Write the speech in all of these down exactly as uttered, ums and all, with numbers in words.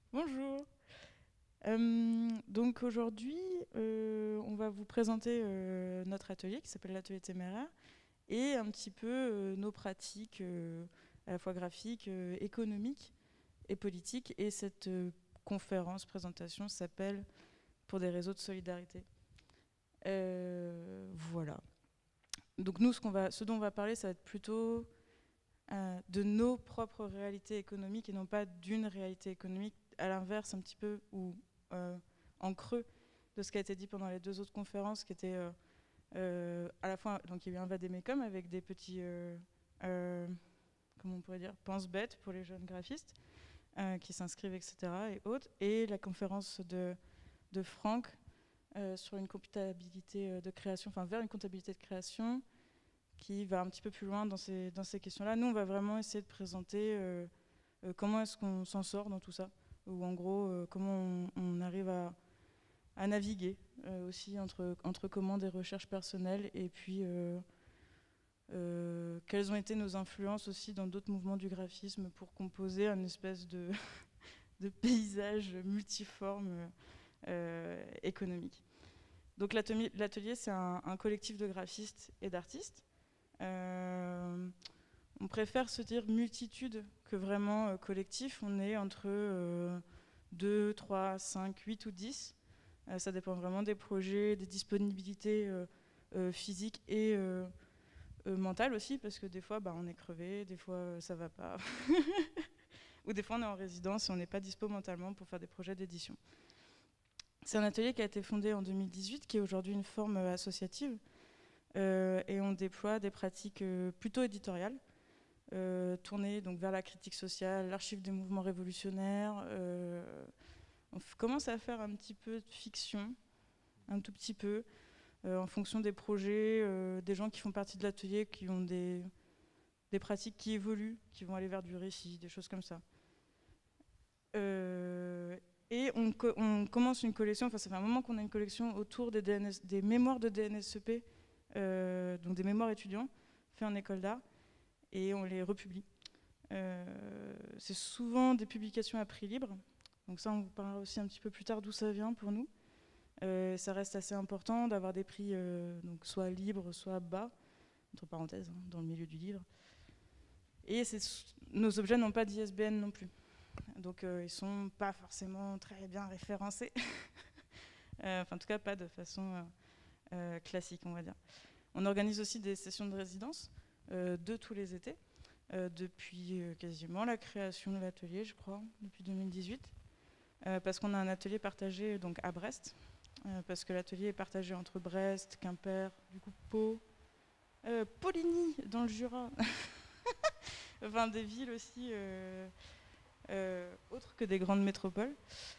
Bonjour. Euh, donc aujourd'hui, euh, on va vous présenter euh, notre atelier qui s'appelle l'atelier téméraire et un petit peu euh, nos pratiques euh, à la fois graphiques, euh, économiques et politiques. Et cette euh, conférence, présentation s'appelle Pour des réseaux de solidarité. Euh, voilà. Donc nous, ce, qu'on va, ce dont on va parler, ça va être plutôt euh, de nos propres réalités économiques et non pas d'une réalité économique, à l'inverse un petit peu, ou euh, en creux de ce qui a été dit pendant les deux autres conférences, qui étaient euh, euh, à la fois, donc il y a eu un vadémécum avec des petits, euh, euh, comment on pourrait dire, pense-bêtes pour les jeunes graphistes euh, qui s'inscrivent, et cetera et autres, et la conférence de, de Franck euh, sur une comptabilité euh, de création, enfin vers une comptabilité de création, qui va un petit peu plus loin dans ces, dans ces questions-là. Nous, on va vraiment essayer de présenter euh, euh, comment est-ce qu'on s'en sort dans tout ça, ou en gros, euh, comment on, on arrive à, à naviguer euh, aussi entre, entre commandes et recherches personnelles, et puis euh, euh, quelles ont été nos influences aussi dans d'autres mouvements du graphisme pour composer un espèce de, de paysage multiforme euh, économique. Donc l'atelier, c'est un, un collectif de graphistes et d'artistes. Euh, on préfère se dire multitude que vraiment euh, collectif. On est entre euh, deux, trois, cinq, huit ou dix. Euh, ça dépend vraiment des projets, des disponibilités euh, euh, physiques et euh, euh, mentales aussi, parce que des fois bah, on est crevé, des fois euh, ça va pas. Ou des fois on est en résidence et on n'est pas dispo mentalement pour faire des projets d'édition. C'est un atelier qui a été fondé en deux mille dix-huit, qui est aujourd'hui une forme euh, associative. Euh, et on déploie des pratiques euh, plutôt éditoriales, euh, tournées donc, vers la critique sociale, l'archive des mouvements révolutionnaires. Euh, on f- commence à faire un petit peu de fiction, un tout petit peu, euh, en fonction des projets, euh, des gens qui font partie de l'atelier, qui ont des, des pratiques qui évoluent, qui vont aller vers du récit, des choses comme ça. Euh, et on, co- on commence une collection, enfin ça fait un moment qu'on a une collection autour des, D N S, des mémoires de D N S E P, euh, donc des mémoires étudiants, faits en école d'art, et on les republie. Euh, c'est souvent des publications à prix libre, donc ça on vous parlera aussi un petit peu plus tard d'où ça vient pour nous. Euh, ça reste assez important d'avoir des prix euh, donc soit libres, soit bas, entre parenthèses, hein, dans le milieu du livre. Et nos objets n'ont pas d'I S B N non plus, donc euh, ils ne sont pas forcément très bien référencés, euh, enfin en tout cas pas de façon euh, euh, classique on va dire. On organise aussi des sessions de résidence euh, de tous les étés, euh, depuis euh, quasiment la création de l'atelier, je crois, depuis deux mille dix-huit, euh, parce qu'on a un atelier partagé donc, à Brest, euh, parce que l'atelier est partagé entre Brest, Quimper, du coup Pau, euh, Poligny dans le Jura, enfin des villes aussi euh, euh, autres que des grandes métropoles.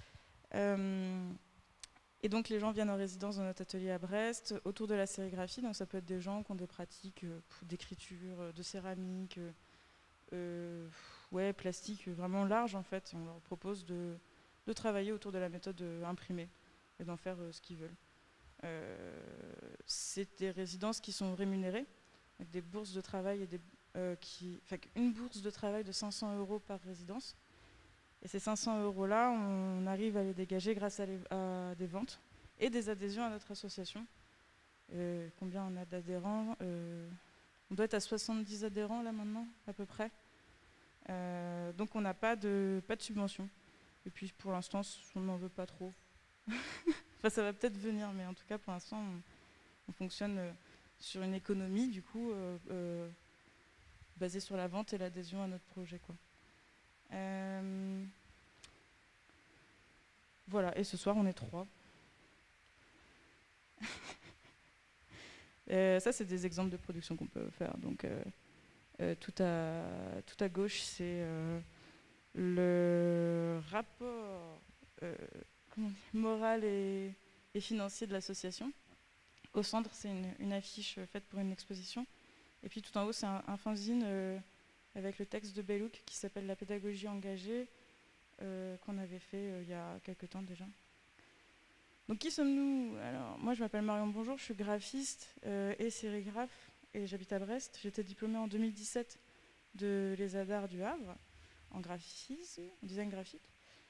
Euh, et donc les gens viennent en résidence dans notre atelier à Brest, autour de la sérigraphie, donc ça peut être des gens qui ont des pratiques euh, d'écriture, euh, de céramique, euh, euh, ouais, plastique, euh, vraiment large en fait. On leur propose de, de travailler autour de la méthode euh, imprimée et d'en faire euh, ce qu'ils veulent. Euh, c'est des résidences qui sont rémunérées, avec des bourses de travail et des, euh, qui, enfin, une bourse de travail de cinq cents euros par résidence. Et ces cinq cents euros-là, on arrive à les dégager grâce à, les, à des ventes et des adhésions à notre association. Euh, combien on a d'adhérents euh, On doit être à soixante-dix adhérents là maintenant, à peu près. Euh, donc on n'a pas de, pas de subvention. Et puis pour l'instant, on n'en veut pas trop. Enfin, ça va peut-être venir, mais en tout cas, pour l'instant, on, on fonctionne euh, sur une économie, du coup, euh, euh, basée sur la vente et l'adhésion à notre projet, quoi. Euh, voilà, et ce soir, on est trois. Euh, ça, c'est des exemples de production qu'on peut faire. Donc, euh, euh, tout, à, tout à gauche, c'est euh, le rapport euh, comment dire, moral et, et financier de l'association. Au centre, c'est une, une affiche faite pour une exposition. Et puis tout en haut, c'est un, un fanzine euh, avec le texte de Bellouk qui s'appelle La pédagogie engagée, euh, qu'on avait fait euh, il y a quelques temps déjà. Donc qui sommes-nous? Alors, moi, je m'appelle Marion Bonjour, je suis graphiste euh, et sérigraphe et j'habite à Brest. J'étais diplômée en deux mille dix-sept de l'ESA d'Art du Havre en graphisme, en design graphique.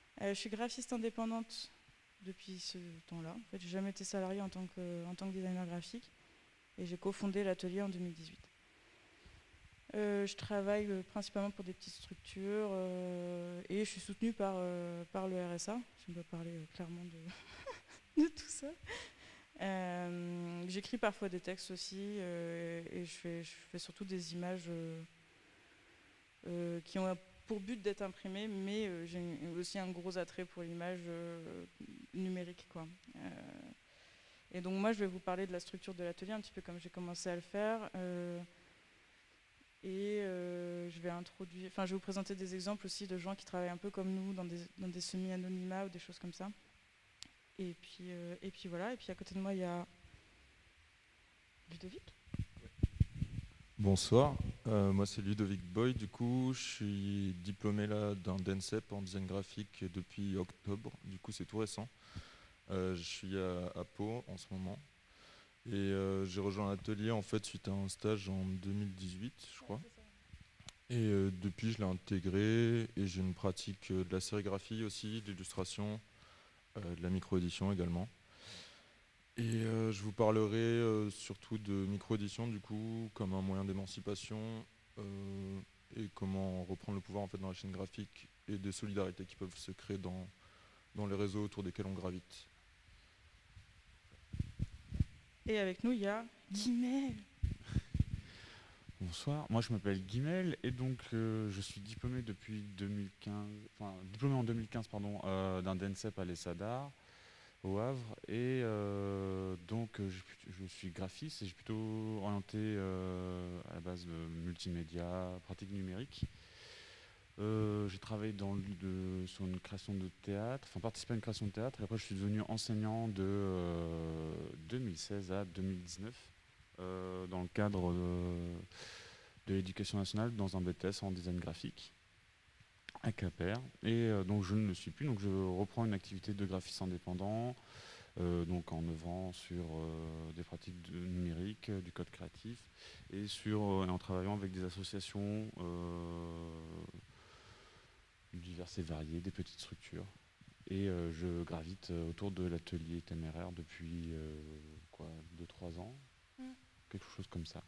Euh, je suis graphiste indépendante depuis ce temps-là. En fait, j'ai jamais été salariée en tant que, en tant que designer graphique et j'ai cofondé l'atelier en deux mille dix-huit. Euh, je travaille euh, principalement pour des petites structures euh, et je suis soutenue par, euh, par le R S A. Je dois parler euh, clairement de, de tout ça. Euh, J'écris parfois des textes aussi euh, et je fais, je fais surtout des images euh, euh, qui ont pour but d'être imprimées, mais euh, j'ai aussi un gros attrait pour l'image euh, numérique, quoi. Euh, et donc moi je vais vous parler de la structure de l'atelier, un petit peu comme j'ai commencé à le faire. Euh, et euh, je vais introduire, enfin je vais vous présenter des exemples aussi de gens qui travaillent un peu comme nous dans des, dans des semi-anonymat ou des choses comme ça. Et puis, euh, et puis voilà, et puis à côté de moi il y a Ludovic. Bonsoir, euh, moi c'est Ludovic Boy, du coup je suis diplômé là d'un DENSEP en design graphique depuis octobre, du coup c'est tout récent. Euh, je suis à, à Pau en ce moment et euh, j'ai rejoint l'atelier en fait suite à un stage en deux mille dix-huit je crois. Et euh, depuis je l'ai intégré et j'ai une pratique euh, de la sérigraphie aussi, de l'illustration, euh, de la micro-édition également. Et euh, je vous parlerai euh, surtout de micro-édition du coup comme un moyen d'émancipation euh, et comment reprendre le pouvoir en fait dans la chaîne graphique et des solidarités qui peuvent se créer dans, dans les réseaux autour desquels on gravite. Et avec nous il y a Guimel. Bonsoir, moi je m'appelle Guimel et donc euh, je suis diplômé depuis deux mille quinze, enfin diplômé en deux mille quinze pardon, euh, d'un DENSEP à l'ESSADAR au Havre et euh, donc euh, je, je suis graphiste et j'ai plutôt orienté euh, à la base de multimédia, pratique numérique. Euh, j'ai travaillé dans le, de, sur une création de théâtre, enfin participé à une création de théâtre et après je suis devenu enseignant de euh, deux mille seize à deux mille dix-neuf euh, dans le cadre de, de l'éducation nationale dans un B T S en design graphique à Quimper et euh, donc je ne le suis plus, donc je reprends une activité de graphiste indépendant euh, donc en œuvrant sur euh, des pratiques de numériques, euh, du code créatif et, sur, euh, et en travaillant avec des associations euh, diverses et variées, des petites structures. Et euh, je gravite euh, autour de l'atelier téméraire depuis euh, quoi, deux trois ans, mm. quelque chose comme ça.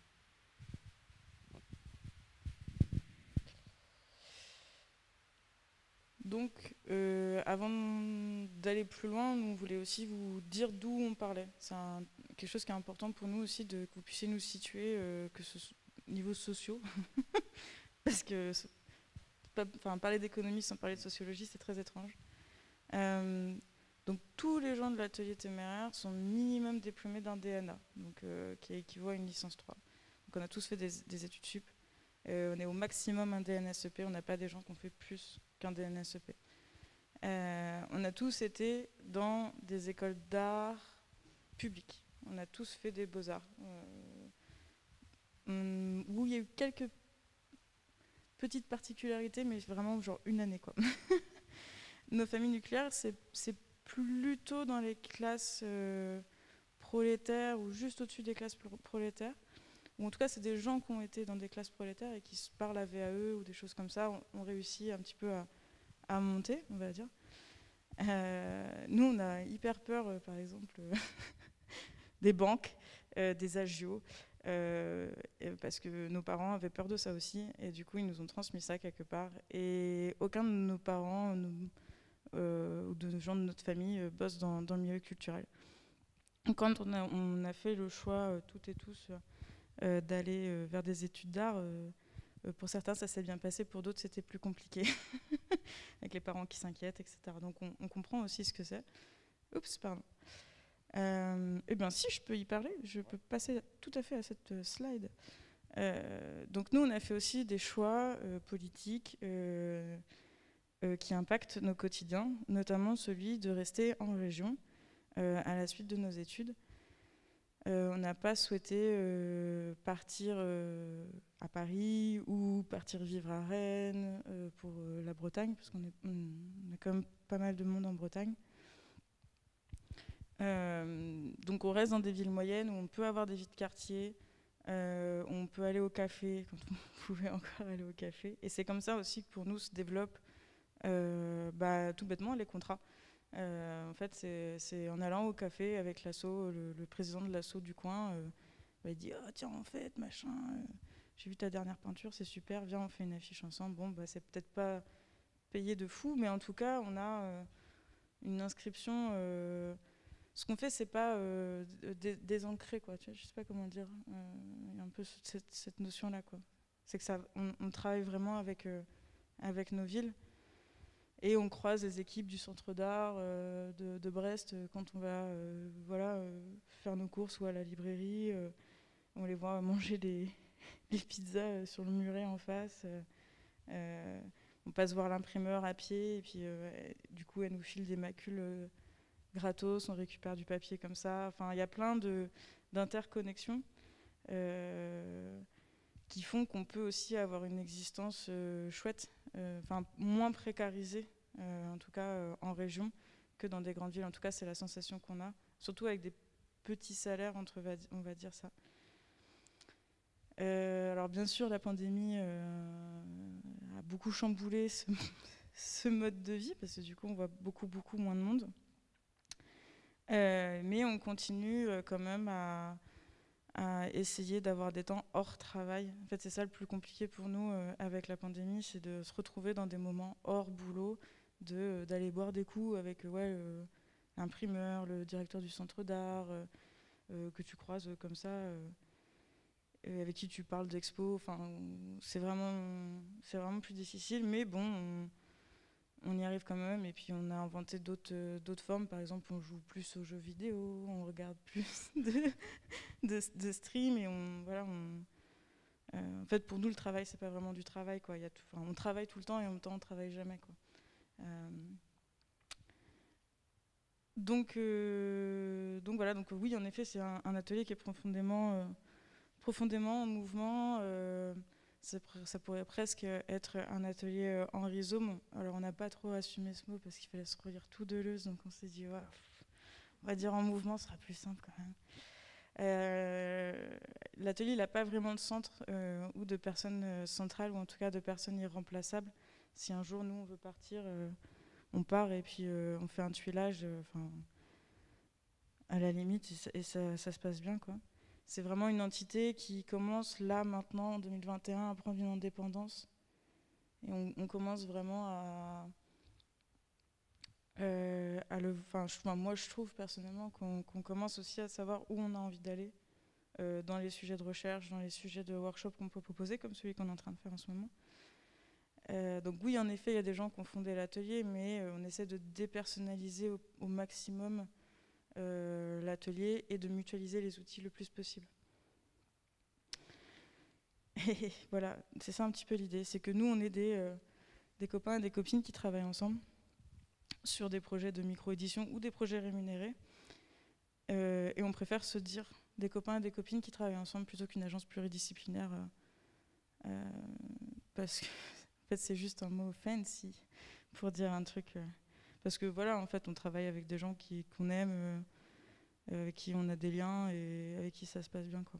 Donc, euh, avant d'aller plus loin, nous, on voulait aussi vous dire d'où on parlait. C'est quelque chose qui est important pour nous aussi, de, que vous puissiez nous situer, euh, que ce soit niveau sociaux. Parce que pas, enfin, parler d'économie sans parler de sociologie, c'est très étrange. Euh, donc, tous les gens de l'atelier téméraire sont minimum diplômés d'un D N A, donc, euh, qui équivaut à une licence trois. Donc, on a tous fait des, des études sup. Euh, on est au maximum un D N S E P, on n'a pas des gens qui ont fait plus qu'un D N S E P. Euh, on a tous été dans des écoles d'art publiques. On a tous fait des beaux-arts. Euh, où il y a eu quelques petites particularités, mais vraiment genre une année, quoi. Nos familles nucléaires, c'est plutôt dans les classes euh, prolétaires ou juste au-dessus des classes prolétaires. Ou en tout cas, c'est des gens qui ont été dans des classes prolétaires et qui se parlent à V A E ou des choses comme ça, ont, ont réussi un petit peu à, à monter, on va dire. Euh, nous, on a hyper peur, euh, par exemple, euh, des banques, euh, des agios, euh, parce que nos parents avaient peur de ça aussi, et du coup, ils nous ont transmis ça quelque part. Et aucun de nos parents nous, euh, ou de gens de notre famille euh, bossent dans, dans le milieu culturel. Quand on a, on a fait le choix, euh, toutes et tous, euh, d'aller euh, vers des études d'art, euh, euh, pour certains, ça s'est bien passé, pour d'autres, c'était plus compliqué, avec les parents qui s'inquiètent, et cetera. Donc, on, on comprend aussi ce que c'est. Oups, pardon. Euh, eh bien, si je peux y parler, je peux passer tout à fait à cette slide. Euh, donc, nous, on a fait aussi des choix euh, politiques euh, euh, qui impactent nos quotidiens, notamment celui de rester en région euh, à la suite de nos études. Euh, on n'a pas souhaité euh, partir euh, à Paris ou partir vivre à Rennes euh, pour euh, la Bretagne, parce qu'on a quand même pas mal de monde en Bretagne. Euh, donc on reste dans des villes moyennes où on peut avoir des vies de quartier, euh, on peut aller au café quand on pouvait encore aller au café. Et c'est comme ça aussi que pour nous se développe euh, bah, tout bêtement les contrats. Euh, en fait, c'est, c'est en allant au café avec l'asso, le, le président de l'asso du coin, euh, bah, il dit oh, tiens, en fait, machin, euh, j'ai vu ta dernière peinture, c'est super, viens, on fait une affiche ensemble. Bon, bah, c'est peut-être pas payé de fou, mais en tout cas, on a euh, une inscription. Euh, ce qu'on fait, c'est pas euh, dé- désancré, quoi. Tu vois, je sais pas comment dire. Euh, Il y a un peu cette, cette notion-là, quoi. C'est que ça, on, on travaille vraiment avec, euh, avec nos villes. Et on croise les équipes du centre d'art euh, de, de Brest euh, quand on va euh, voilà, euh, faire nos courses ou à la librairie. Euh, on les voit manger des, des pizzas euh, sur le muret en face. Euh, euh, on passe voir l'imprimeur à pied et puis euh, du coup elle nous file des macules euh, gratos, on récupère du papier comme ça. Enfin, il y a plein de, d'interconnexions euh, qui font qu'on peut aussi avoir une existence euh, chouette, euh, enfin moins précarisée, euh, en tout cas euh, en région, que dans des grandes villes. En tout cas, c'est la sensation qu'on a, surtout avec des petits salaires, entre, on va dire ça. Euh, alors bien sûr, la pandémie euh, a beaucoup chamboulé ce, ce mode de vie, parce que du coup, on voit beaucoup, beaucoup moins de monde. Euh, mais on continue euh, quand même à, à essayer d'avoir des temps hors travail. En fait, c'est ça le plus compliqué pour nous euh, avec la pandémie, c'est de se retrouver dans des moments hors boulot, de, euh, d'aller boire des coups avec euh, ouais, euh, l'imprimeur, le directeur du centre d'art, euh, euh, que tu croises euh, comme ça, euh, avec qui tu parles d'expo. Enfin, c'est vraiment, c'est vraiment plus difficile, mais bon, on, on y arrive quand même. Et puis on a inventé d'autres, euh, d'autres formes. Par exemple, on joue plus aux jeux vidéo, on regarde plus de, de, de stream et on, voilà, on, euh, en fait, pour nous, le travail, c'est pas vraiment du travail, quoi. Il y a tout, on travaille tout le temps et en même temps, on travaille jamais, quoi. Euh, donc, euh, donc voilà. Donc oui, en effet, c'est un, un atelier qui est profondément, euh, profondément en mouvement. Euh, ça, ça pourrait presque être un atelier euh, en rhizome. Alors, on n'a pas trop assumé ce mot parce qu'il fallait se relire tout Deleuze, donc on s'est dit, ouais, on va dire en mouvement, ce sera plus simple quand même. Euh, L'atelier n'a pas vraiment de centre euh, ou de personnes euh, centrales, ou en tout cas de personnes irremplaçables. Si un jour nous on veut partir, euh, on part et puis euh, on fait un tuilage, enfin euh, à la limite, et ça, et ça, ça se passe bien, quoi. C'est vraiment une entité qui commence là maintenant en deux mille vingt et un à prendre une indépendance, et on, on commence vraiment à Euh, à le, enfin, je, enfin, moi, je trouve personnellement qu'on qu'on commence aussi à savoir où on a envie d'aller euh, dans les sujets de recherche, dans les sujets de workshop qu'on peut proposer, comme celui qu'on est en train de faire en ce moment. Euh, donc oui, en effet, il y a des gens qui ont fondé l'atelier, mais euh, on essaie de dépersonnaliser au, au maximum euh, l'atelier et de mutualiser les outils le plus possible. Et voilà, c'est ça un petit peu l'idée, c'est que nous, on est des, euh, des copains et des copines qui travaillent ensemble sur des projets de micro-édition ou des projets rémunérés. Euh, et on préfère se dire des copains et des copines qui travaillent ensemble plutôt qu'une agence pluridisciplinaire. Euh, euh, parce que en fait, c'est juste un mot fancy pour dire un truc. Euh, parce que voilà, en fait, on travaille avec des gens qui, qu'on aime, euh, avec qui on a des liens et avec qui ça se passe bien, quoi.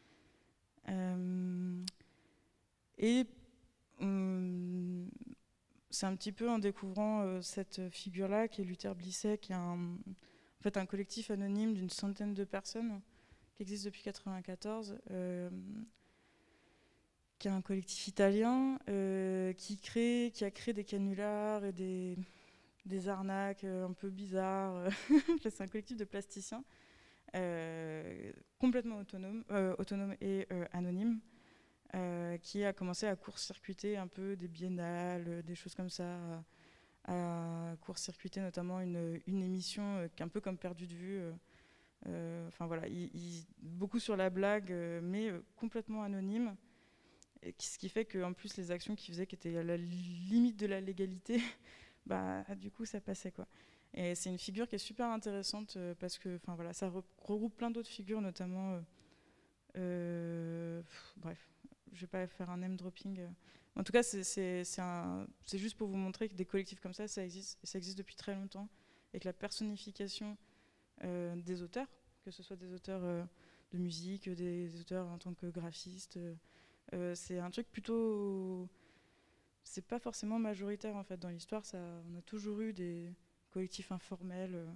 Euh, et hum, c'est un petit peu en découvrant euh, cette figure-là, qui est Luther Blisset, qui est un, en fait, un collectif anonyme d'une centaine de personnes qui existe depuis mille neuf cent quatre-vingt-quatorze, euh, qui est un collectif italien euh, qui, crée, qui a créé des canulars et des, des arnaques euh, un peu bizarres. C'est un collectif de plasticiens euh, complètement autonome, euh, autonome et euh, anonyme. Euh, qui a commencé à court-circuiter un peu des biennales, des choses comme ça, à, à court-circuiter notamment une, une émission euh, qui est un peu comme perdue de vue. Euh, euh, enfin voilà, il, il, beaucoup sur la blague, euh, mais euh, complètement anonyme. Et ce qui fait qu'en plus les actions qu'il faisait, qui étaient à la limite de la légalité, bah du coup ça passait, quoi. Et c'est une figure qui est super intéressante euh, parce que, enfin voilà, ça regroupe plein d'autres figures, notamment, euh, euh, pff, bref. Je vais pas faire un name dropping. En tout cas, c'est, c'est, c'est, un, c'est juste pour vous montrer que des collectifs comme ça, ça existe, et ça existe depuis très longtemps, et que la personnification euh, des auteurs, que ce soit des auteurs euh, de musique, des, des auteurs en tant que graphistes, euh, c'est un truc plutôt c'est pas forcément majoritaire en fait dans l'histoire. Ça, on a toujours eu des collectifs informels. Euh,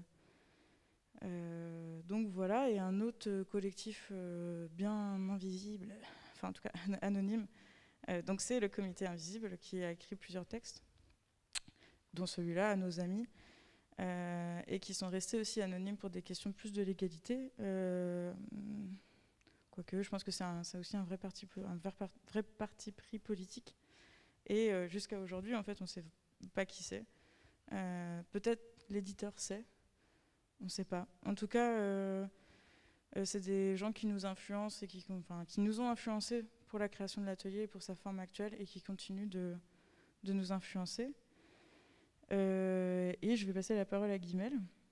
euh, donc voilà, et un autre collectif euh, bien invisible, enfin en tout cas anonyme. Euh, donc c'est le Comité Invisible qui a écrit plusieurs textes, dont celui-là, à nos amis, euh, et qui sont restés aussi anonymes pour des questions plus de légalité. Euh, quoique, je pense que c'est aussi un vrai parti, un vrai, vrai parti pris politique. Et euh, jusqu'à aujourd'hui, en fait, on ne sait pas qui c'est. Euh, Peut-être l'éditeur sait, on ne sait pas. En tout cas, euh, euh, c'est des gens qui nous influencent et qui, enfin, qui nous ont influencés pour la création de l'atelier et pour sa forme actuelle et qui continuent de, de nous influencer. Euh, et je vais passer la parole à Guimel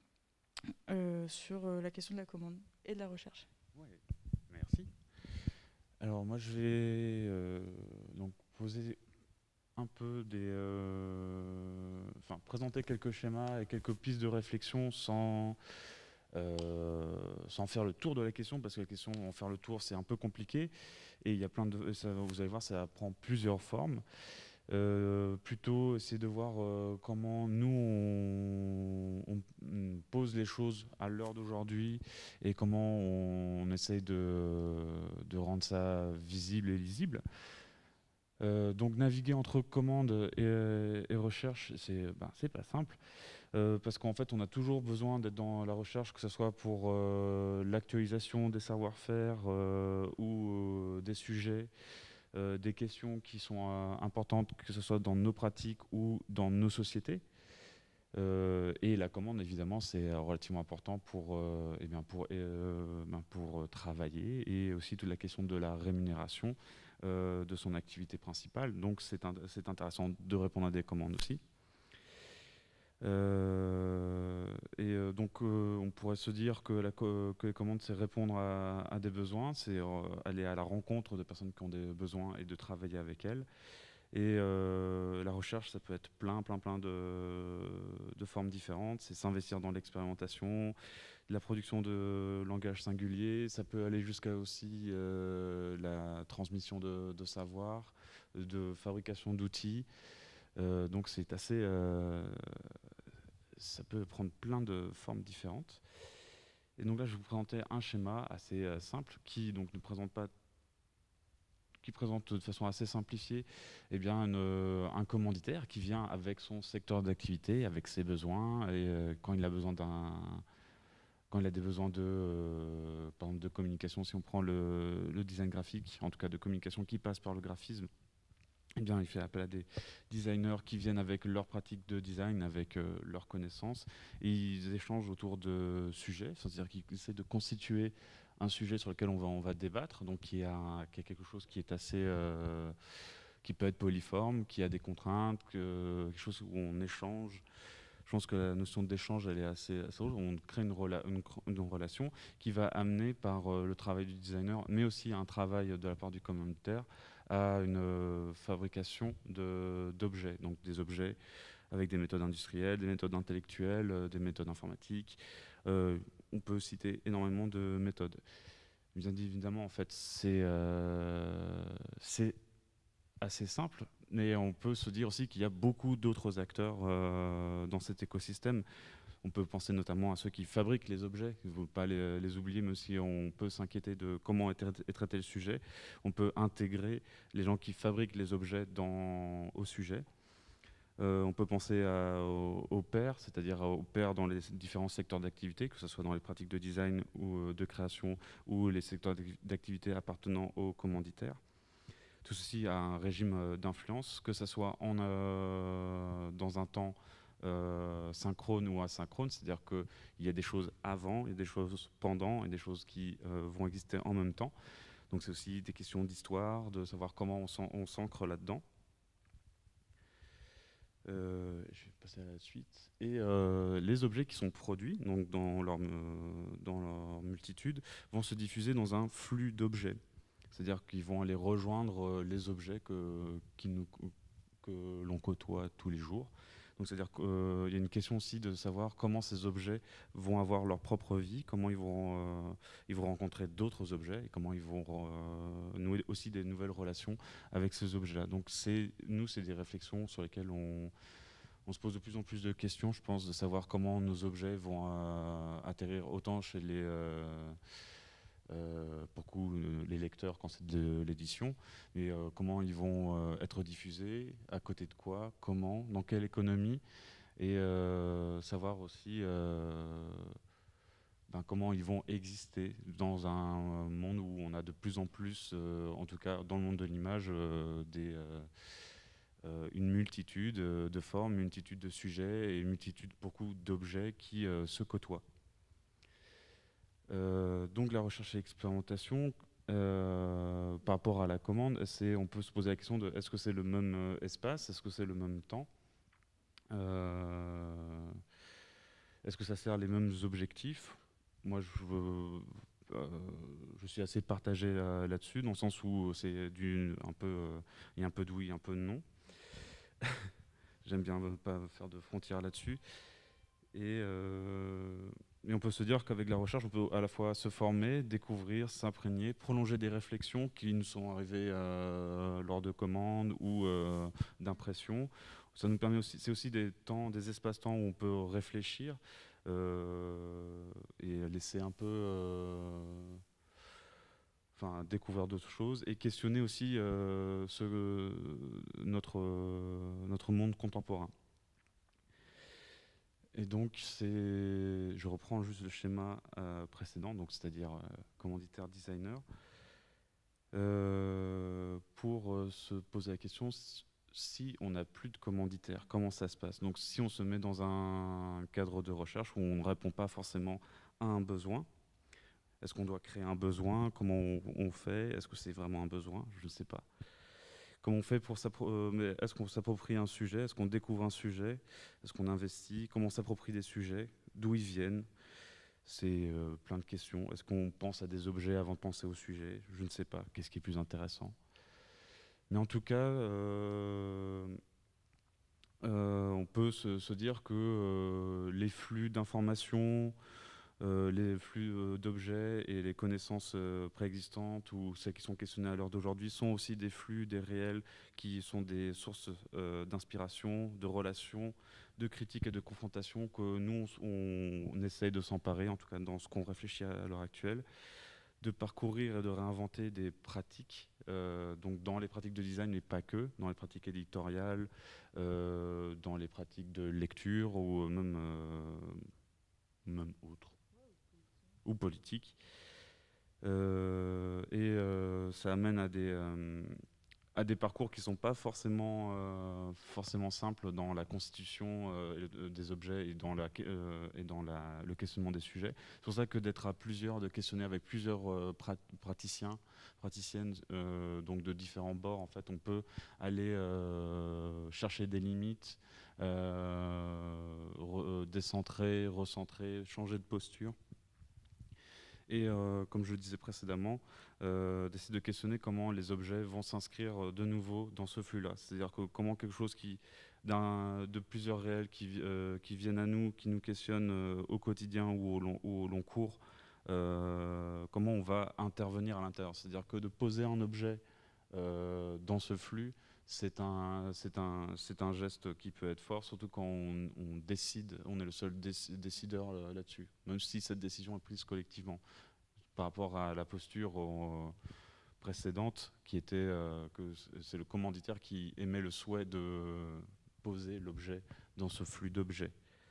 euh, sur euh, la question de la commande et de la recherche. Ouais, merci. Alors moi je vais euh, donc poser un peu des, euh, enfin présenter quelques schémas et quelques pistes de réflexion sans euh, sans faire le tour de la question, parce que la question en faire le tour c'est un peu compliqué et il y a plein de, ça, vous allez voir, ça prend plusieurs formes. Euh, plutôt essayer de voir euh, comment nous on, on, on pose les choses à l'heure d'aujourd'hui et comment on, on essaye de, de rendre ça visible et lisible. Euh, donc naviguer entre commande et, et recherche, c'est ben, c'est pas simple, euh, parce qu'en fait on a toujours besoin d'être dans la recherche, que ce soit pour euh, l'actualisation des savoir-faire euh, ou euh, des sujets. Euh, des questions qui sont euh, importantes, que ce soit dans nos pratiques ou dans nos sociétés. Euh, et la commande, évidemment, c'est relativement important pour, euh, eh bien pour, euh, ben pour travailler, et aussi toute la question de la rémunération euh, de son activité principale. Donc c'est in c'est intéressant de répondre à des commandes aussi. Euh, et euh, donc euh, on pourrait se dire que, la co que les commandes, c'est répondre à, à des besoins, c'est euh, aller à la rencontre de personnes qui ont des besoins et de travailler avec elles. Et euh, la recherche, ça peut être plein, plein, plein de, de formes différentes. C'est s'investir dans l'expérimentation, la production de langage singulier. Ça peut aller jusqu'à aussi euh, la transmission de, de savoir, de fabrication d'outils. Euh, donc c'est assez... Euh, ça peut prendre plein de formes différentes. Et donc là, je vais vous présenter un schéma assez euh, simple qui donc ne présente pas, qui présente de façon assez simplifiée, eh bien, une, euh, un commanditaire qui vient avec son secteur d'activité, avec ses besoins, et euh, quand il a besoin d'un, quand il a des besoins de, euh, par exemple, de communication, si on prend le, le design graphique, en tout cas de communication qui passe par le graphisme, eh bien, il fait appel à des designers qui viennent avec leur pratique de design, avec euh, leurs connaissances, et ils échangent autour de sujets, c'est-à-dire qu'ils essaient de constituer un sujet sur lequel on va, on va débattre, donc qui a, qui a quelque chose qui est assez, euh, qui peut être polyforme, qui a des contraintes, que, quelque chose où on échange. Je pense que la notion d'échange, elle est assez, assez rouge. On crée une, rela une, une relation qui va amener par euh, le travail du designer, mais aussi un travail de la part du commanditaire, à une euh, fabrication d'objets, donc des objets avec des méthodes industrielles, des méthodes intellectuelles, euh, des méthodes informatiques. Euh, on peut citer énormément de méthodes. Bien évidemment, en fait, c'est euh, assez simple, mais on peut se dire aussi qu'il y a beaucoup d'autres acteurs euh, dans cet écosystème. On peut penser notamment à ceux qui fabriquent les objets, il ne faut pas les, les oublier, mais aussi on peut s'inquiéter de comment est, est traité le sujet. On peut intégrer les gens qui fabriquent les objets dans, au sujet. Euh, on peut penser à, aux, aux pairs, c'est-à-dire aux pairs dans les différents secteurs d'activité, que ce soit dans les pratiques de design ou de création, ou les secteurs d'activité appartenant aux commanditaires. Tout ceci a un régime d'influence, que ce soit en, euh, dans un temps euh, synchrone ou asynchrone, c'est-à-dire qu'il y a des choses avant, il y a des choses pendant et des choses qui euh, vont exister en même temps. Donc c'est aussi des questions d'histoire, de savoir comment on s'ancre là-dedans. Euh, je vais passer à la suite. Et euh, les objets qui sont produits, donc dans leur, euh, dans leur multitude, vont se diffuser dans un flux d'objets. C'est-à-dire qu'ils vont aller rejoindre les objets que, qui nous, que l'on côtoie tous les jours. Donc c'est-à-dire qu'il euh, y a une question aussi de savoir comment ces objets vont avoir leur propre vie, comment ils vont, euh, ils vont rencontrer d'autres objets et comment ils vont euh, nouer aussi des nouvelles relations avec ces objets-là. Donc c'est, nous, c'est des réflexions sur lesquelles on, on se pose de plus en plus de questions, je pense, de savoir comment nos objets vont euh, atterrir autant chez les... Euh, Euh, pour coup, euh, les lecteurs quand c'est de l'édition, mais euh, comment ils vont euh, être diffusés, à côté de quoi, comment, dans quelle économie, et euh, savoir aussi euh, ben, comment ils vont exister dans un monde où on a de plus en plus, euh, en tout cas dans le monde de l'image, euh, des, euh, euh, une multitude euh, de formes, une multitude de sujets et une multitude beaucoup d'objets qui euh, se côtoient. Euh, donc la recherche et l'expérimentation, euh, par rapport à la commande, c'est, on peut se poser la question de est-ce que c'est le même euh, espace, est-ce que c'est le même temps, euh, est-ce que ça sert les mêmes objectifs. Moi, je, veux, euh, je suis assez partagé là, là-dessus, dans le sens où c'est du, un peu, euh, il y a un peu de oui, un peu de non. J'aime bien ne pas faire de frontières là-dessus. Et, euh, et on peut se dire qu'avec la recherche, on peut à la fois se former, découvrir, s'imprégner, prolonger des réflexions qui nous sont arrivées euh, lors de commandes ou euh, d'impression. Ça nous permet aussi, c'est aussi des temps, des espaces-temps où on peut réfléchir euh, et laisser un peu, euh, enfin, découvrir d'autres choses et questionner aussi euh, ce, notre, notre monde contemporain. Et donc, c'est, je reprends juste le schéma euh, précédent, donc c'est-à-dire euh, commanditaire designer, euh, pour euh, se poser la question si on n'a plus de commanditaire, comment ça se passe. Donc, si on se met dans un cadre de recherche où on ne répond pas forcément à un besoin, est-ce qu'on doit créer un besoin? Comment on, on fait? Est-ce que c'est vraiment un besoin? Je ne sais pas. Comment on fait pour s'approprier, est-ce qu'on s'approprie un sujet? Est-ce qu'on découvre un sujet? Est-ce qu'on investit? Comment on s'approprie des sujets? D'où ils viennent? C'est euh, plein de questions. Est-ce qu'on pense à des objets avant de penser au sujet? Je ne sais pas. Qu'est-ce qui est plus intéressant? Mais en tout cas, euh, euh, on peut se, se dire que euh, les flux d'informations, Euh, les flux euh, d'objets et les connaissances euh, préexistantes ou celles qui sont questionnées à l'heure d'aujourd'hui sont aussi des flux, des réels qui sont des sources euh, d'inspiration, de relations, de critiques et de confrontations que nous, on, on essaye de s'emparer, en tout cas dans ce qu'on réfléchit à, à l'heure actuelle, de parcourir et de réinventer des pratiques, euh, donc dans les pratiques de design, mais pas que, dans les pratiques éditoriales, euh, dans les pratiques de lecture ou même, euh, même autres ou politique. Euh, et euh, ça amène à des, euh, à des parcours qui ne sont pas forcément, euh, forcément simples dans la constitution euh, des objets et dans, la, euh, et dans la, le questionnement des sujets. C'est pour ça que d'être à plusieurs, de questionner avec plusieurs euh, prat praticiens, praticiennes, euh, donc de différents bords, en fait, on peut aller euh, chercher des limites, euh, re décentrer, recentrer, changer de posture. Et euh, comme je le disais précédemment, euh, d'essayer de questionner comment les objets vont s'inscrire de nouveau dans ce flux-là. C'est-à-dire que comment quelque chose qui, de plusieurs réels qui, euh, qui viennent à nous, qui nous questionnent euh, au quotidien ou au long, ou au long cours, euh, comment on va intervenir à l'intérieur. C'est-à-dire que de poser un objet euh, dans ce flux, c'est un, c'est un, c'est un geste qui peut être fort, surtout quand on, on décide, on est le seul décideur là-dessus, même si cette décision est prise collectivement. Par rapport à la posture euh, précédente, qui était euh, que c'est le commanditaire qui émet le souhait de poser l'objet dans ce flux d'objets.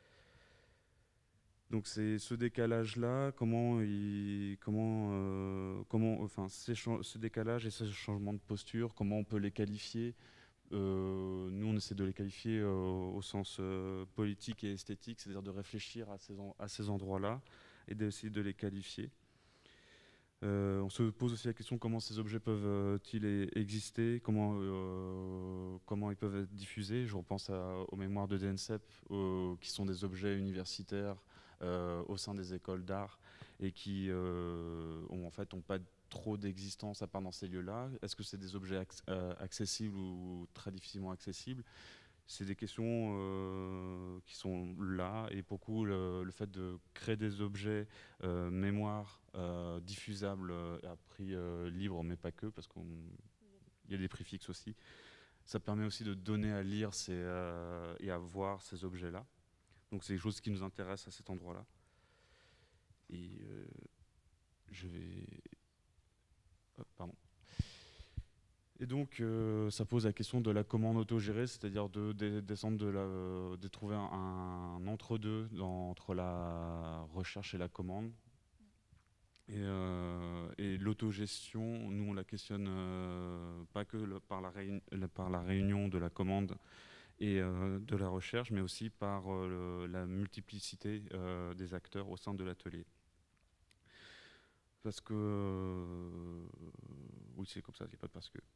Donc c'est ce décalage-là, comment, il, comment, euh, comment, enfin, ce décalage et ce changement de posture, comment on peut les qualifier. Euh, nous, on essaie de les qualifier euh, au sens euh, politique et esthétique, c'est-à-dire de réfléchir à ces, en, à ces endroits-là et d'essayer de les qualifier. Euh, on se pose aussi la question comment ces objets peuvent-ils exister, comment, euh, comment ils peuvent être diffusés. Je repense à, aux mémoires de D N C E P, euh, qui sont des objets universitaires euh, au sein des écoles d'art et qui euh, ont, en fait, n'ont pas trop d'existence à part dans ces lieux-là. Est-ce que c'est des objets ac euh, accessibles ou très difficilement accessibles? c'est des questions euh, qui sont là, et pour coup, le, le fait de créer des objets euh, mémoire euh, diffusables euh, à prix euh, libre, mais pas que, parce qu'il y a des prix fixes aussi, ça permet aussi de donner à lire ces, euh, et à voir ces objets-là. Donc c'est des choses qui nous intéressent à cet endroit-là. Et euh, je vais... Oh, pardon. Et donc, euh, ça pose la question de la commande autogérée, c'est-à-dire de, de descendre de, la, de trouver un, un entre-deux entre la recherche et la commande. Et, euh, et l'autogestion, nous on la questionne euh, pas que le, par, la réun, par la réunion de la commande et euh, de la recherche, mais aussi par euh, le, la multiplicité euh, des acteurs au sein de l'atelier. Parce que... Euh, oui, c'est comme ça, il n'y a pas de parce que.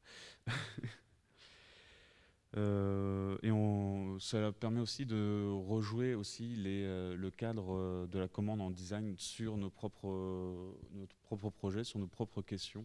euh, et on, ça permet aussi de rejouer aussi les, euh, le cadre de la commande en design sur nos propres, notre propre projet, sur nos propres questions.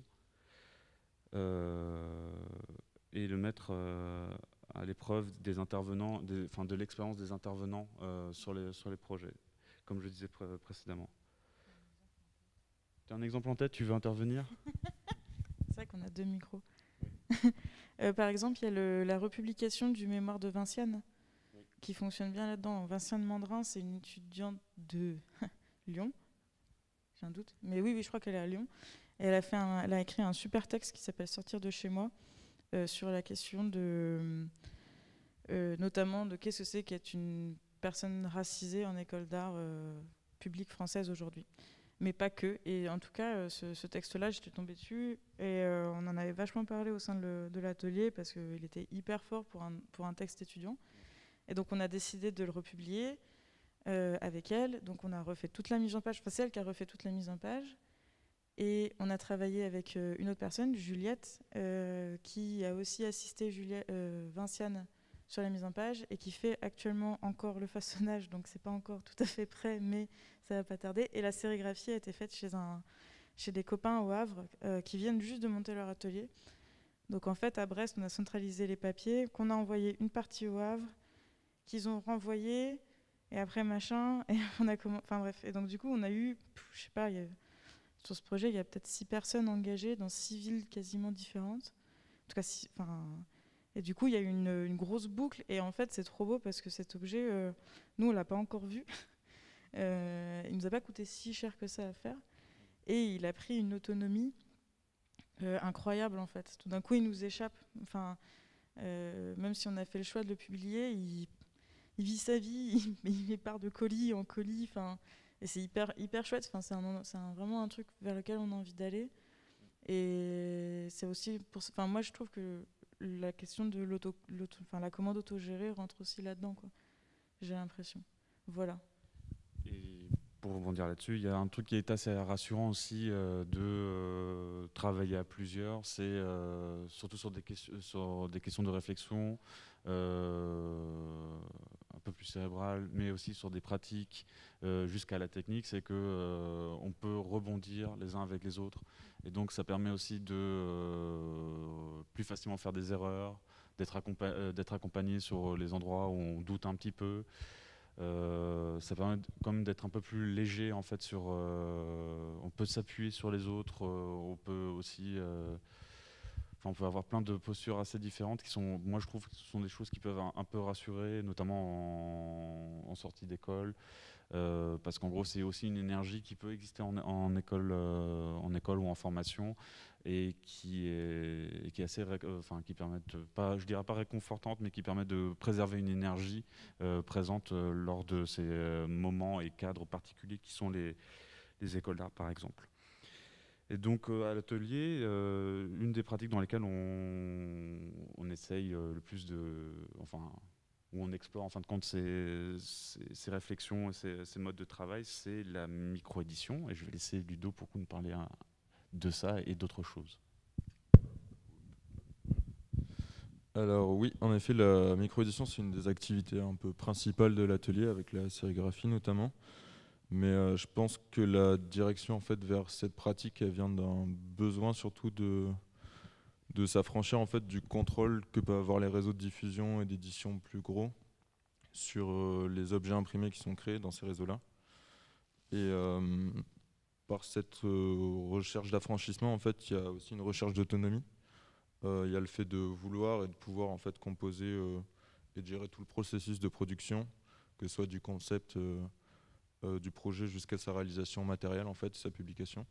Euh, et le mettre euh, à l'épreuve des intervenants, des, enfin de l'expérience des intervenants euh, sur, les, sur les projets, comme je disais pré précédemment. Tu as un exemple en tête, tu veux intervenir? C'est vrai qu'on a deux micros. euh, par exemple, il y a le, la republication du mémoire de Vinciane, oui, qui fonctionne bien là-dedans. Vinciane Mandrin, c'est une étudiante de Lyon. J'ai un doute. Mais oui, oui, je crois qu'elle est à Lyon. Et elle a, fait un, elle a écrit un super texte qui s'appelle « Sortir de chez moi euh, » sur la question de... Euh, notamment de qu'est-ce que c'est qu'être une personne racisée en école d'art euh, publique française aujourd'hui. Mais pas que. Et en tout cas, euh, ce, ce texte-là, j'étais tombée dessus et euh, on en avait vachement parlé au sein de l'atelier parce qu'il était hyper fort pour un, pour un texte étudiant. Et donc on a décidé de le republier euh, avec elle. Donc on a refait toute la mise en page. Enfin, c'est elle qui a refait toute la mise en page. Et on a travaillé avec euh, une autre personne, Juliette, euh, qui a aussi assisté Juliette, euh, Vinciane sur la mise en page et qui fait actuellement encore le façonnage, donc c'est pas encore tout à fait prêt, mais ça va pas tarder. Et la sérigraphie a été faite chez, un, chez des copains au Havre euh, qui viennent juste de monter leur atelier. Donc en fait, à Brest, on a centralisé les papiers, qu'on a envoyé une partie au Havre, qu'ils ont renvoyé, et après machin, et on a comment, enfin bref. Et donc du coup, on a eu, pff, je sais pas, il y a, sur ce projet, il y a peut-être six personnes engagées dans six villes quasiment différentes. En tout cas, six, enfin. Et du coup, il y a eu une, une grosse boucle. Et en fait, c'est trop beau parce que cet objet, euh, nous, on ne l'a pas encore vu. euh, il ne nous a pas coûté si cher que ça à faire. Et il a pris une autonomie euh, incroyable, en fait. Tout d'un coup, il nous échappe. Enfin, euh, même si on a fait le choix de le publier, il, il vit sa vie, il, il part de colis en colis. Enfin, et c'est hyper, hyper chouette. Enfin, c'est un, c'est un, vraiment un truc vers lequel on a envie d'aller. Et c'est aussi pour... Enfin, moi, je trouve que la question de l'auto, l'auto, enfin, la commande autogérée rentre aussi là-dedans, quoi. J'ai l'impression. Voilà. Et pour rebondir là-dessus, il y a un truc qui est assez rassurant aussi euh, de euh, travailler à plusieurs, c'est euh, surtout sur des, questions, sur des questions de réflexion euh, un peu plus cérébrales, mais aussi sur des pratiques euh, jusqu'à la technique, c'est que euh, on peut rebondir les uns avec les autres. Et donc ça permet aussi de euh, plus facilement faire des erreurs, d'être accompa euh, d'être accompagné sur les endroits où on doute un petit peu. Euh, ça permet quand même d'être un peu plus léger en fait sur. Euh, on peut s'appuyer sur les autres, euh, on peut aussi. Euh, Enfin, on peut avoir plein de postures assez différentes qui sont, moi je trouve que ce sont des choses qui peuvent un, un peu rassurer, notamment en, en sortie d'école. Euh, parce qu'en gros, c'est aussi une énergie qui peut exister en, en, école, euh, en école ou en formation et qui est, et qui est assez, euh, enfin, qui permet de, pas, je dirais pas réconfortante, mais qui permet de préserver une énergie euh, présente euh, lors de ces euh, moments et cadres particuliers qui sont les, les écoles d'art, par exemple. Et donc euh, à l'atelier, euh, une des pratiques dans lesquelles on, on essaye euh, le plus de, enfin, où on explore en fin de compte ces, ces, ces réflexions et ces, ces modes de travail, c'est la micro-édition. Et je vais laisser Ludo pour nous parler hein, de ça et d'autres choses. Alors oui, en effet, la micro-édition, c'est une des activités un peu principales de l'atelier, avec la sérigraphie notamment. Mais euh, je pense que la direction en fait, vers cette pratique, elle vient d'un besoin surtout de, de s'affranchir en fait du contrôle que peuvent avoir les réseaux de diffusion et d'édition plus gros sur euh, les objets imprimés qui sont créés dans ces réseaux-là. Et euh, par cette euh, recherche d'affranchissement, en fait, il y a aussi une recherche d'autonomie. Euh, Il y a le fait de vouloir et de pouvoir en fait composer euh, et de gérer tout le processus de production, que ce soit du concept euh, euh, du projet jusqu'à sa réalisation matérielle, en fait, sa publication.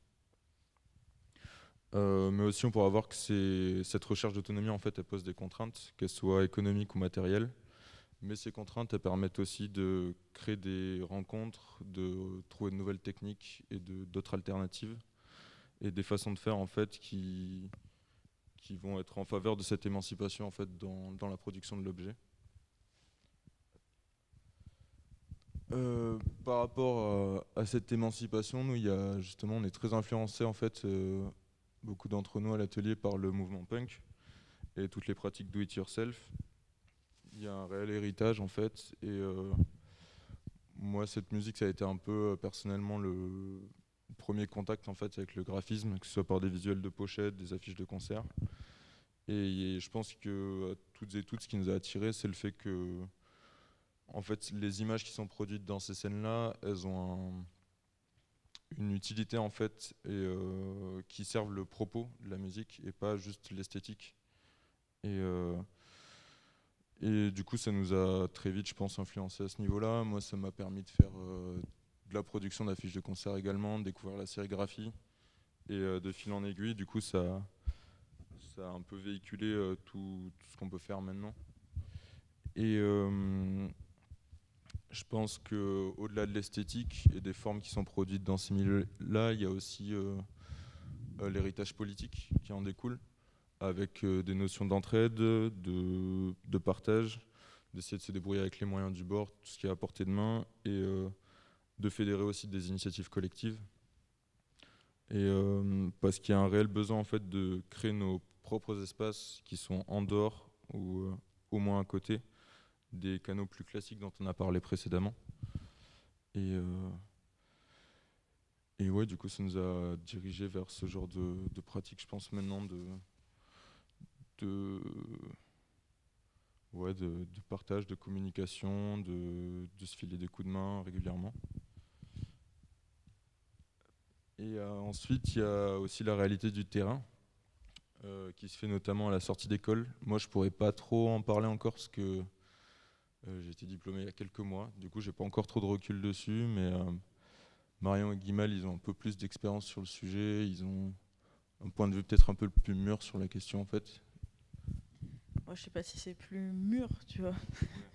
Euh, mais aussi, on pourra voir que c'est- cette recherche d'autonomie, en fait, elle pose des contraintes, qu'elles soient économiques ou matérielles. Mais ces contraintes, elles permettent aussi de créer des rencontres, de trouver de nouvelles techniques et de- d'autres alternatives et des façons de faire, en fait, qui, qui vont être en faveur de cette émancipation, en fait, dans, dans la production de l'objet. Euh, par rapport à, à cette émancipation, nous, il y a justement, on est très influencé, en fait, euh, beaucoup d'entre nous à l'atelier par le mouvement punk et toutes les pratiques do it yourself. Il y a un réel héritage en fait, et euh, moi cette musique ça a été un peu euh, personnellement le premier contact en fait avec le graphisme, que ce soit par des visuels de pochette, des affiches de concert. Et, et je pense que à toutes et toutes ce qui nous a attirés c'est le fait que en fait les images qui sont produites dans ces scènes-là, elles ont un- une utilité en fait et euh, qui servent le propos de la musique et pas juste l'esthétique. Et euh, Et du coup, ça nous a très vite, je pense, influencé à ce niveau-là. Moi, ça m'a permis de faire euh, de la production d'affiches de concert également, de découvrir la sérigraphie. Et euh, de fil en aiguille, du coup, ça, ça a un peu véhiculé euh, tout, tout ce qu'on peut faire maintenant. Et euh, je pense qu'au-delà de l'esthétique et des formes qui sont produites dans ces milieux-là, il y a aussi euh, euh, l'héritage politique qui en découle, avec euh, des notions d'entraide, de, de partage, d'essayer de se débrouiller avec les moyens du bord, tout ce qui est à portée de main, et euh, de fédérer aussi des initiatives collectives. Et euh, parce qu'il y a un réel besoin en fait de créer nos propres espaces qui sont en dehors ou euh, au moins à côté des canaux plus classiques dont on a parlé précédemment. Et, euh, et ouais, du coup, ça nous a dirigé vers ce genre de, de pratique, je pense maintenant de, de Ouais, de, de partage, de communication, de, de se filer des coups de main régulièrement. Et euh, ensuite, il y a aussi la réalité du terrain, euh, qui se fait notamment à la sortie d'école. Moi, je pourrais pas trop en parler encore parce que euh, j'ai été diplômé il y a quelques mois. Du coup, j'ai pas encore trop de recul dessus, mais euh, Marion et Guimal, ils ont un peu plus d'expérience sur le sujet. Ils ont un point de vue peut-être un peu plus mûr sur la question, en fait. Moi, je sais pas si c'est plus mûr, tu vois.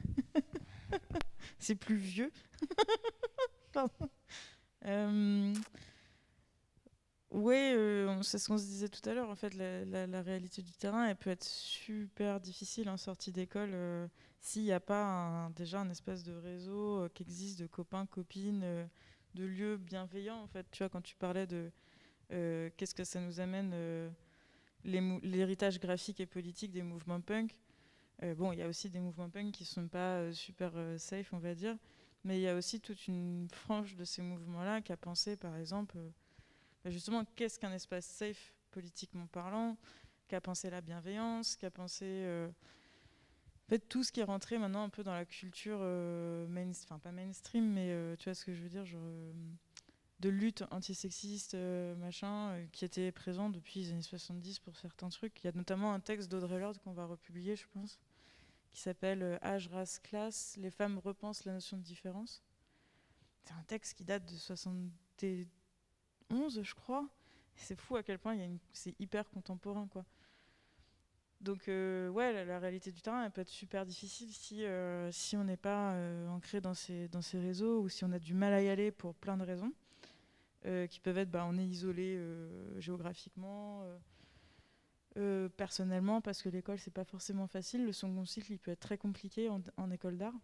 C'est plus vieux. Pardon. Euh, ouais, euh, c'est ce qu'on se disait tout à l'heure. En fait, la, la- la réalité du terrain, elle peut être super difficile en sortie d'école euh, s'il n'y a pas un- déjà un espèce de réseau euh, qui existe de copains, copines, euh, de lieux bienveillants. En fait, tu vois, quand tu parlais de euh, qu'est-ce que ça nous amène, euh, les mou- l'héritage graphique et politique des mouvements punk. Euh, bon, il y a aussi des mouvements punk qui sont pas euh, super euh, safe, on va dire, mais il y a aussi toute une frange de ces mouvements-là qui a pensé, par exemple, euh, bah, justement, qu'est-ce qu'un espace safe politiquement parlant, qui a pensé la bienveillance, qui a pensé euh, en fait, tout ce qui est rentré maintenant un peu dans la culture, euh, main, enfin pas mainstream, mais euh, tu vois ce que je veux dire, genre euh, de lutte antisexiste, euh, machin, euh, qui était présent depuis les années soixante-dix pour certains trucs. Il y a notamment un texte d'Audre Lorde qu'on va republier, je pense, qui s'appelle euh, Âge, race, classe, les femmes repensent la notion de différence. C'est un texte qui date de soixante et onze, je crois. C'est fou à quel point il y a une... c'est hyper contemporain, quoi. Donc, euh, ouais, la, la réalité du terrain, elle peut être super difficile si, euh, si on n'est pas euh, ancré dans ces, dans ces réseaux ou si on a du mal à y aller pour plein de raisons, euh, qui peuvent être, bah, on est isolé euh, géographiquement, euh, euh, personnellement, parce que l'école, c'est pas forcément facile. Le second cycle, il peut être très compliqué en, en école d'art.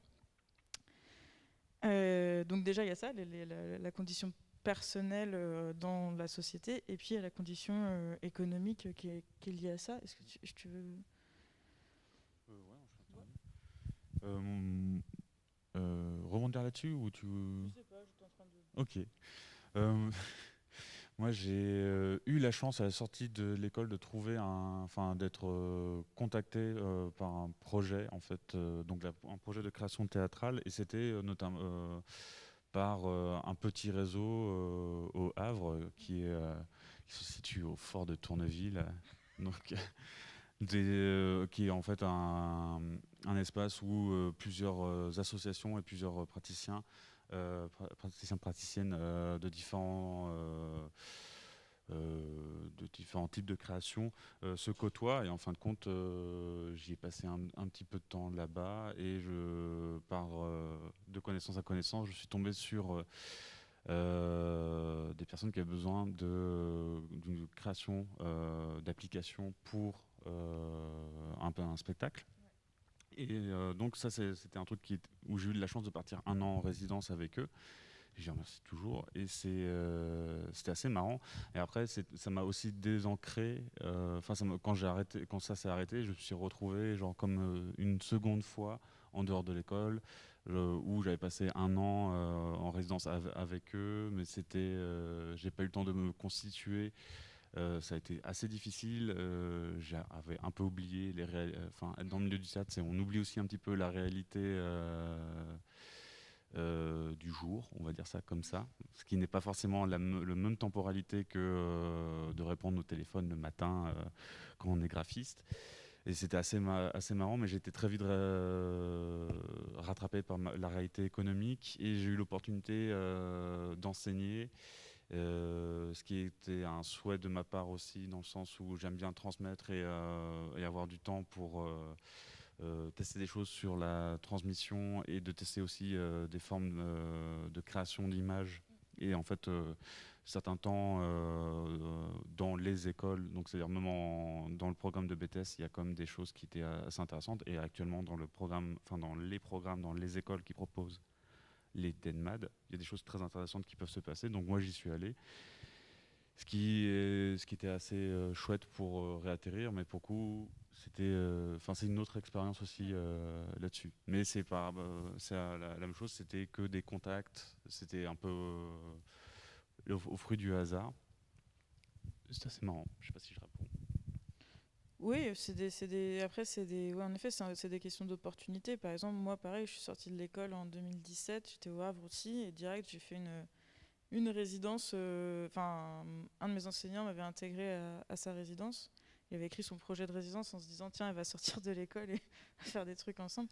Euh, donc déjà, il y a ça, les, les, la, la condition personnelle euh, dans la société, et puis il y a la condition euh, économique qui est, qui est liée à ça. Est-ce que tu, tu veux... Euh, ouais, on ouais. euh, euh, rebondir là-dessus ou tu... Je sais pas, j'étais en train de... Ok. Euh, Moi, j'ai euh, eu la chance à la sortie de l'école de trouver un, enfin, d'être euh, contacté euh, par un projet, en fait, euh, donc la- un projet de création théâtrale, et c'était euh, notamment euh, par euh, un petit réseau euh, au Havre euh, qui est, euh, qui se situe au fort de Tourneville, donc des, euh, qui est en fait un, un espace où euh, plusieurs euh, associations et plusieurs euh, praticiens, euh, pra- praticiens, praticiennes euh, de différents euh, euh, de différents types de créations euh, se côtoient et en fin de compte euh, j'y ai passé un, un petit peu de temps là-bas et je par euh, de connaissance à connaissance je suis tombé sur euh, euh, des personnes qui avaient besoin de d'une création euh, d'applications pour euh, un, un spectacle. Et euh, donc ça c'est- c'était un truc qui, où j'ai eu la chance de partir un an en résidence avec eux. J'y remercie toujours. Et c'est, euh, c'était assez marrant. Et après, c'est- ça m'a aussi désancré. euh, Enfin, ça m'a- quand j'ai arrêté, quand ça s'est arrêté, je me suis retrouvé genre comme euh, une seconde fois en dehors de l'école, euh, où j'avais passé un an euh, en résidence av- avec eux, mais c'était, euh, j'ai pas eu le temps de me constituer. Euh, ça a été assez difficile. Euh, j'avais un peu oublié les réal- euh, enfin, être dans le milieu du théâtre, c'est on oublie aussi un petit peu la réalité. euh, euh, du jour, on va dire ça comme ça, ce qui n'est pas forcément la me- le même temporalité que euh, de répondre au téléphone le matin euh, quand on est graphiste. Et c'était assez, ma- assez marrant, mais j'ai été très vite euh, rattrapé par ma- la réalité économique et j'ai eu l'opportunité euh, d'enseigner, euh, ce qui était un souhait de ma part aussi, dans le sens où j'aime bien transmettre et, euh, et avoir du temps pour euh, euh, tester des choses sur la transmission et de tester aussi euh, des formes euh, de création d'images. Et en fait, euh, certains temps euh, dans les écoles, donc c'est-à-dire même en- dans le programme de B T S, il y a quand même des choses qui étaient assez intéressantes. Et actuellement, dans le programme, enfin dans les programmes, dans les écoles qui proposent les DENMAD, il y a des choses très intéressantes qui peuvent se passer. Donc moi, j'y suis allé. Ce qui, est- ce qui était assez euh, chouette pour euh, réatterrir, mais pour le coup, c'était, euh, enfin, c'est une autre expérience aussi euh, là-dessus. Mais c'est pas, euh, c'est la, la même chose. C'était que des contacts. C'était un peu euh, au, au fruit du hasard. C'est assez marrant. Je sais pas si je réponds. Oui, c'est des, c'est des, après, c'est des, ouais, en effet, c'est un- c'est des questions d'opportunité. Par exemple, moi, pareil, je suis sortie de l'école en deux mille dix-sept, j'étais au Havre aussi, et direct, j'ai fait une, une résidence. euh, Enfin, un de mes enseignants m'avait intégré à, à sa résidence. Il avait écrit son projet de résidence en se disant, tiens, elle va sortir de l'école et faire des trucs ensemble.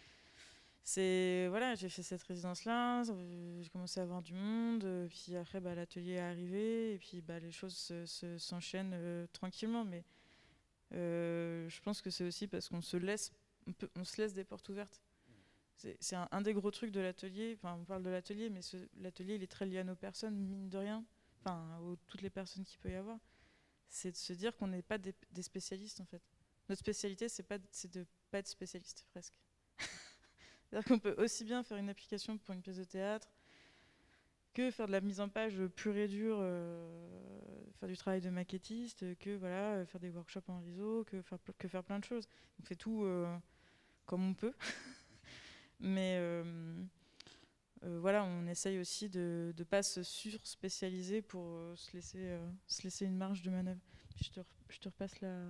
C'est, voilà, j'ai fait cette résidence-là, euh, j'ai commencé à avoir du monde, euh, puis après, bah, l'atelier est arrivé, et puis bah, les choses se- se- s'enchaînent euh, tranquillement, mais euh, je pense que c'est aussi parce qu'on se laisse, on, peut- on se laisse des portes ouvertes. C'est c'est un, un des gros trucs de l'atelier. Enfin, on parle de l'atelier, mais ce- l'atelier, il est très lié à nos personnes, mine de rien. Enfin, aux, toutes les personnes qu'il peut y avoir. C'est de se dire qu'on n'est pas des, des spécialistes, en fait. Notre spécialité, c'est pas, c'est de pas être spécialiste, presque. C'est-à-dire qu'on peut aussi bien faire une application pour une pièce de théâtre que faire de la mise en page pure et dure, euh, faire du travail de maquettiste, que voilà, euh, faire des workshops en réseau, que faire, que faire plein de choses. On fait tout euh, comme on peut. Mais euh, euh, voilà, on essaye aussi de ne pas se sur-spécialiser pour euh, se, laisser, euh, se laisser une marge de manœuvre. Je te, re- je te repasse la...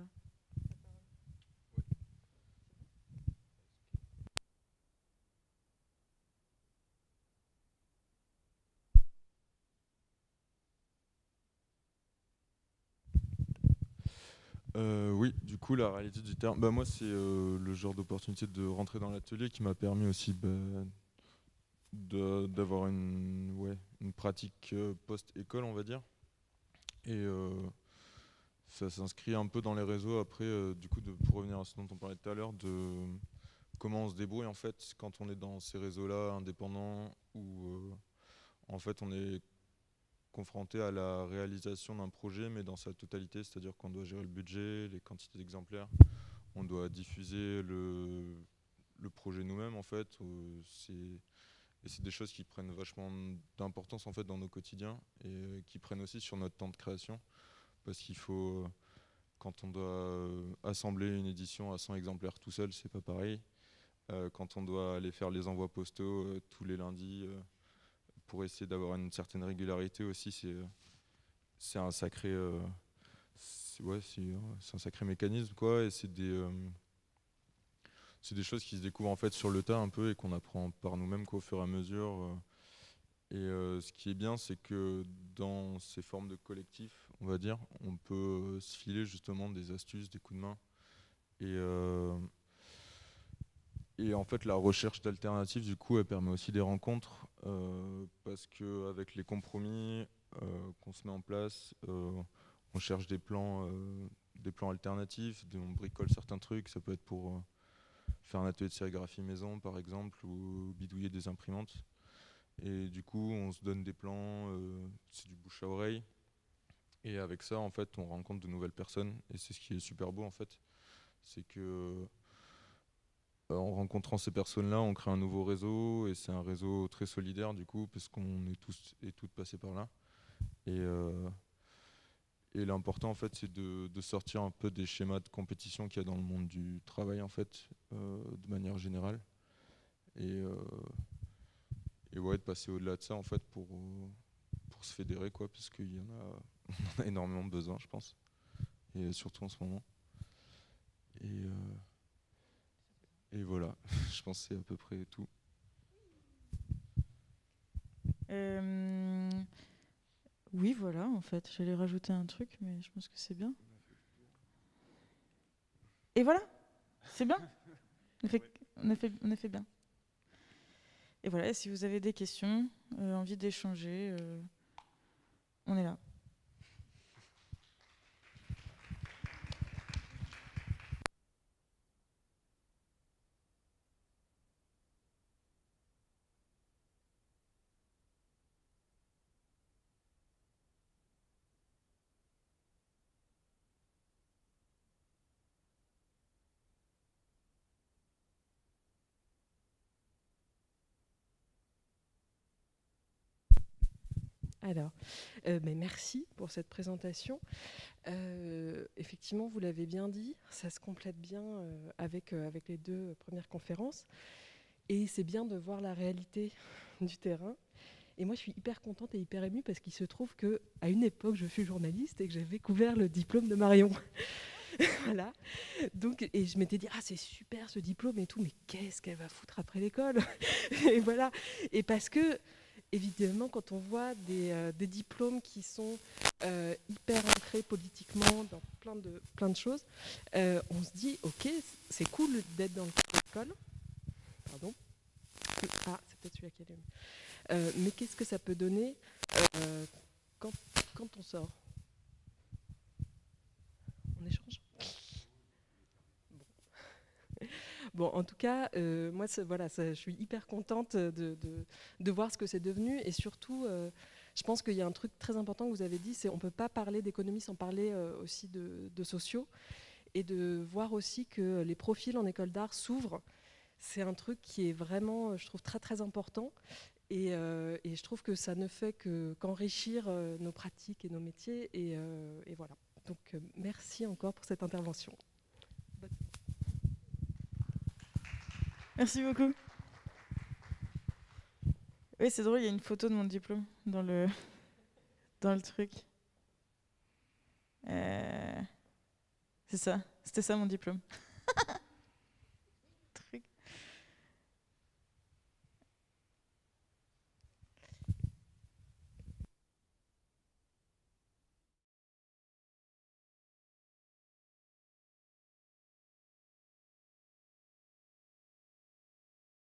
Euh, oui, du coup, la réalité du terme, bah, moi, c'est euh, le genre d'opportunité de rentrer dans l'atelier qui m'a permis aussi bah, de- d'avoir une, ouais, une pratique euh, post-école, on va dire. Et euh, ça s'inscrit un peu dans les réseaux après, euh, du coup, de, pour revenir à ce dont on parlait tout à l'heure, de comment on se débrouille en fait quand on est dans ces réseaux-là indépendants où euh, en fait on est confronté à la réalisation d'un projet mais dans sa totalité, c'est-à-dire qu'on doit gérer le budget, les quantités d'exemplaires, on doit diffuser le, le projet nous-mêmes en fait. euh, c'est, et c'est des choses qui prennent vachement d'importance en fait dans nos quotidiens et euh, qui prennent aussi sur notre temps de création parce qu'il faut, euh, quand on doit euh, assembler une édition à cent exemplaires tout seul, c'est pas pareil. Euh, quand on doit aller faire les envois postaux euh, tous les lundis euh, pour essayer d'avoir une certaine régularité aussi, c'est, c'est un sacré, euh, c'est, ouais, c'est, euh, c'est un sacré mécanisme, quoi, et c'est des, euh, c'est des choses qui se découvrent en fait sur le tas un peu et qu'on apprend par nous-mêmes, quoi, au fur et à mesure. euh. Et euh, ce qui est bien, c'est que dans ces formes de collectif, on va dire, on peut euh, se filer justement des astuces, des coups de main. Et, euh, et en fait, la recherche d'alternatives, du coup, elle permet aussi des rencontres euh, parce qu'avec les compromis euh, qu'on se met en place, euh, on cherche des plans, euh, des plans alternatifs, des- on bricole certains trucs. Ça peut être pour euh, faire un atelier de sérigraphie maison, par exemple, ou bidouiller des imprimantes. Et du coup, on se donne des plans, euh, c'est du bouche à oreille. Et avec ça, en fait, on rencontre de nouvelles personnes. Et c'est ce qui est super beau, en fait. C'est que euh, en rencontrant ces personnes-là, on crée un nouveau réseau. Et c'est un réseau très solidaire, du coup, parce qu'on est tous et toutes passés par là. Et, euh, et l'important, en fait, c'est de, de sortir un peu des schémas de compétition qu'il y a dans le monde du travail, en fait, euh, de manière générale. Et, euh, et ouais, de passer au-delà de ça, en fait, pour, euh, pour se fédérer, quoi, parce qu'il y en a, on a énormément besoin, je pense, et surtout en ce moment. Et, euh, et voilà, je pense que c'est à peu près tout. Euh, Oui, voilà, en fait. J'allais rajouter un truc, mais je pense que c'est bien. Et voilà, c'est bien. On a fait, on a fait, on a fait bien. Et voilà, et si vous avez des questions, euh, envie d'échanger, euh, on est là. Alors, euh, ben, merci pour cette présentation. Euh, effectivement, vous l'avez bien dit, ça se complète bien euh, avec, euh, avec les deux premières conférences. Et c'est bien de voir la réalité du terrain. Et moi, je suis hyper contente et hyper émue parce qu'il se trouve qu'à une époque, je fus journaliste et que j'avais couvert le diplôme de Marion. Voilà. Donc, et je m'étais dit, ah, c'est super ce diplôme et tout, mais qu'est-ce qu'elle va foutre après l'école? Et voilà. Et parce que, évidemment, quand on voit des, euh, des diplômes qui sont euh, hyper ancrés politiquement dans plein de, plein de choses, euh, on se dit, ok, c'est cool d'être dans l'école. Pardon. Ah, c'est peut-être celui-là qui allume. Euh, mais qu'est-ce que ça peut donner euh, quand, quand on sort? On échange? Bon, en tout cas, euh, moi, voilà, ça, je suis hyper contente de, de, de voir ce que c'est devenu. Et surtout, euh, je pense qu'il y a un truc très important que vous avez dit, c'est qu'on ne peut pas parler d'économie sans parler euh, aussi de, de sociaux. Et de voir aussi que les profils en école d'art s'ouvrent. C'est un truc qui est vraiment, je trouve, très, très important. Et, euh, et je trouve que ça ne fait que, qu'enrichir euh, nos pratiques et nos métiers. Et, euh, et voilà. Donc, euh, merci encore pour cette intervention. Merci beaucoup. Oui, c'est drôle, il y a une photo de mon diplôme dans le, dans le truc. Euh, C'est ça, c'était ça mon diplôme.